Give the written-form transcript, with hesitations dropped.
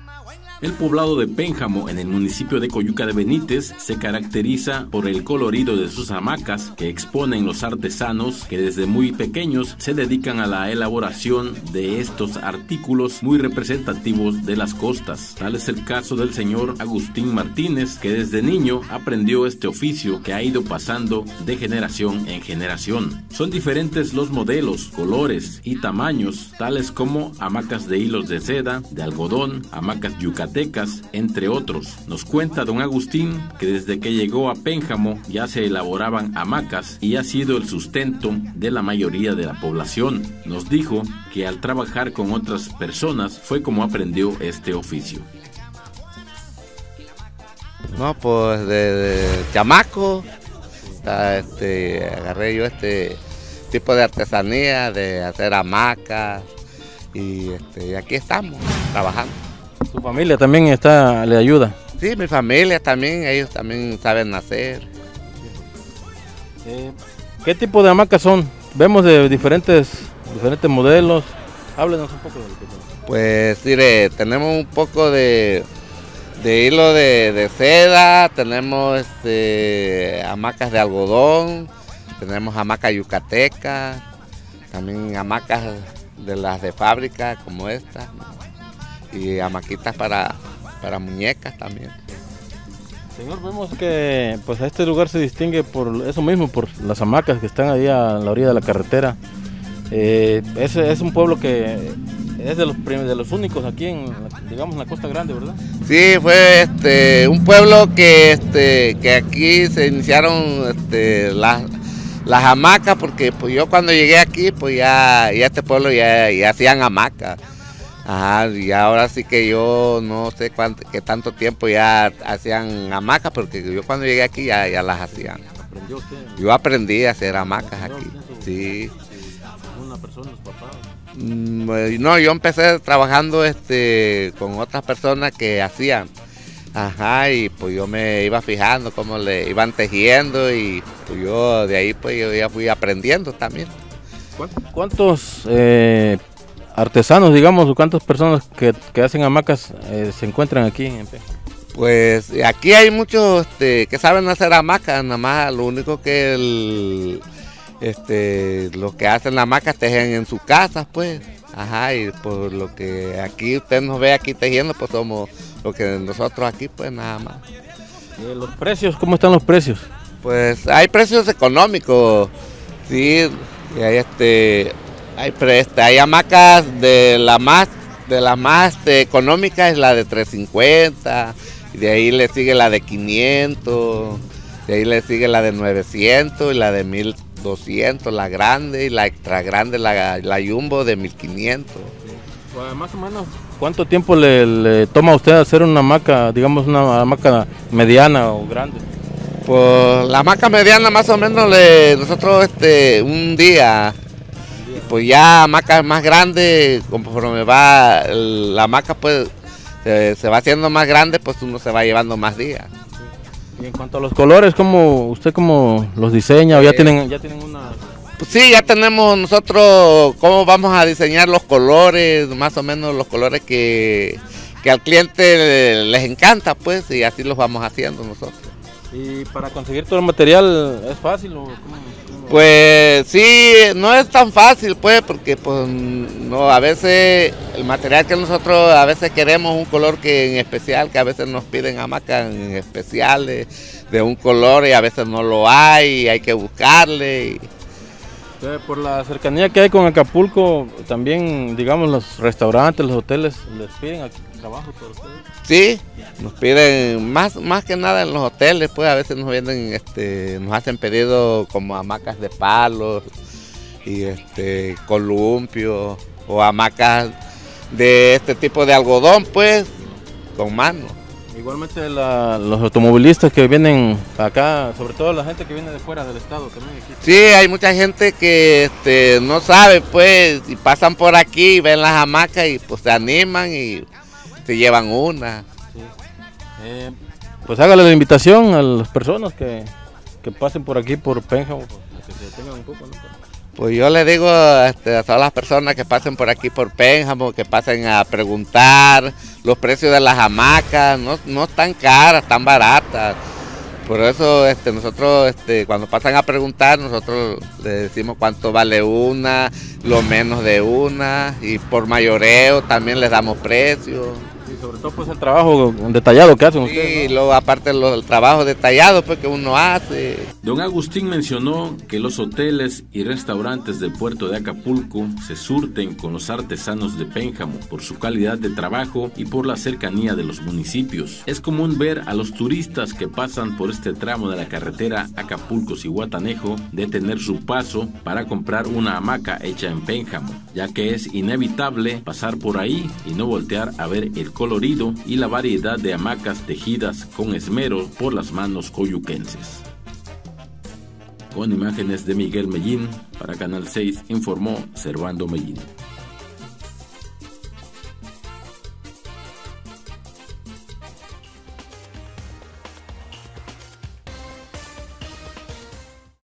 El poblado de Pénjamo, en el municipio de Coyuca de Benítez, se caracteriza por el colorido de sus hamacas que exponen los artesanos que desde muy pequeños se dedican a la elaboración de estos artículos muy representativos de las costas. Tal es el caso del señor Agustín Martínez, que desde niño aprendió este oficio que ha ido pasando de generación en generación. Son diferentes los modelos, colores y tamaños, tales como hamacas de hilos de seda, de algodón, hamacas yucatecas, entre otros. Nos cuenta don Agustín que desde que llegó a Pénjamo ya se elaboraban hamacas y ha sido el sustento de la mayoría de la población. Nos dijo que al trabajar con otras personas fue como aprendió este oficio. No, pues de chamaco agarré yo este tipo de artesanía, de hacer hamacas y aquí estamos trabajando. ¿Tu familia también le ayuda? Sí, mi familia también, ellos también saben hacer. ¿Qué tipo de hamacas son? Vemos de diferentes modelos. Háblenos un poco de lo que tenemos. Pues mire, tenemos un poco de hilo de seda, tenemos hamacas de algodón, tenemos hamacas yucatecas, también hamacas de las de fábrica como estas, ¿no? Y hamaquitas para muñecas también. Señor, vemos que pues este lugar se distingue por eso mismo, por las hamacas que están ahí a la orilla de la carretera. Es un pueblo que es de los únicos aquí en la Costa Grande, ¿verdad? Sí, fue un pueblo que aquí se iniciaron las hamacas, porque pues yo cuando llegué aquí pues ya este pueblo ya hacían hamacas. Ajá, y ahora sí que yo no sé qué tanto tiempo ya hacían hamacas, porque yo cuando llegué aquí ya las hacían. ¿Aprendió usted? Yo aprendí a hacer hamacas aquí, sí. ¿Una persona, sus papás? No, yo empecé trabajando con otras personas que hacían. Ajá, y pues yo me iba fijando cómo le iban tejiendo y pues yo de ahí pues yo ya fui aprendiendo también. ¿Cuántos artesanos, digamos, o cuántas personas que hacen hamacas se encuentran aquí en Pénjamo? Pues aquí hay muchos que saben hacer hamacas, nada más lo único que los que hacen la hamaca tejen en sus casas, pues. Ajá, y por lo que aquí usted nos ve aquí tejiendo, pues somos lo que nosotros aquí, pues nada más. ¿Los precios? ¿Cómo están los precios? Pues hay precios económicos, sí, y hay hamacas de la más económica es la de 350, y de ahí le sigue la de 500, de ahí le sigue la de 900 y la de 1200, la grande, y la extra grande, la jumbo de 1500. Pues más o menos, ¿cuánto tiempo le toma a usted hacer una hamaca, digamos una hamaca mediana o grande? Pues la hamaca mediana más o menos nosotros un día. Pues ya hamacas más grandes, conforme va la hamaca, pues se va haciendo más grande, pues uno se va llevando más días. Y en cuanto a los colores, ¿usted cómo los diseña o ya tienen una? Pues sí, ya tenemos nosotros cómo vamos a diseñar los colores, más o menos los colores que al cliente les encanta, pues, y así los vamos haciendo nosotros. ¿Y para conseguir todo el material es fácil o cómo? Pues sí, no es tan fácil, pues, porque pues no, a veces el material que nosotros a veces queremos un color que en especial, que a veces nos piden hamacas en especiales de un color y a veces no lo hay que buscarle. Por la cercanía que hay con Acapulco, también, digamos, los restaurantes, los hoteles, ¿les piden aquí trabajo por ustedes? Sí, nos piden más que nada en los hoteles, pues a veces nos venden, nos hacen pedidos como hamacas de palos y columpios o hamacas de este tipo de algodón, pues, con mano. Igualmente los automovilistas que vienen acá, sobre todo la gente que viene de fuera del estado también aquí. Sí, hay mucha gente que no sabe, pues, y pasan por aquí, ven las hamacas y pues se animan y se llevan una. Sí. Pues hágale la invitación a las personas que pasen por aquí, por Pénjamo, que se detengan un poco, ¿no? Pues yo le digo a todas las personas que pasen por aquí por Pénjamo, que pasen a preguntar los precios de las hamacas, no están caras, están baratas. Por eso nosotros cuando pasan a preguntar, nosotros les decimos cuánto vale una, lo menos de una, y por mayoreo también les damos precios. Y sobre todo pues el trabajo detallado que hacen ustedes, ¿no? Y luego aparte el trabajo detallado pues que uno hace. Don Agustín mencionó que los hoteles y restaurantes del puerto de Acapulco se surten con los artesanos de Pénjamo por su calidad de trabajo y por la cercanía de los municipios. Es común ver a los turistas que pasan por este tramo de la carretera Acapulco-Zihuatanejo detener su paso para comprar una hamaca hecha en Pénjamo, ya que es inevitable pasar por ahí y no voltear a ver el colorido y la variedad de hamacas tejidas con esmero por las manos coyuquenses. Con imágenes de Miguel Mellín, para Canal 6 informó Servando Mellín.